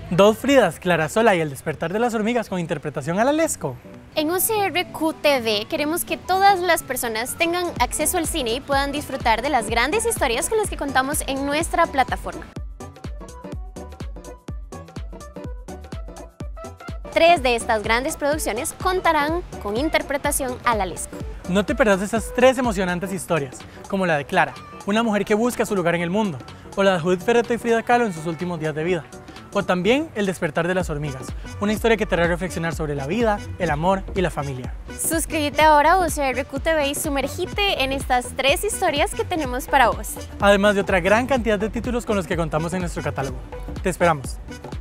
Dos Fridas, Clara Sola y El despertar de las hormigas con interpretación alalesco. En UCRQ TV queremos que todas las personas tengan acceso al cine y puedan disfrutar de las grandes historias con las que contamos en nuestra plataforma. 3 de estas grandes producciones contarán con interpretación alalesco. No te perdas esas 3 emocionantes historias, como la de Clara, una mujer que busca su lugar en el mundo, o la de Judith Ferreto y Frida Kahlo en sus últimos días de vida. O también El despertar de las hormigas, una historia que te hará reflexionar sobre la vida, el amor y la familia. Suscríbete ahora a UCRQ TV y sumergite en estas 3 historias que tenemos para vos. Además de otra gran cantidad de títulos con los que contamos en nuestro catálogo. Te esperamos.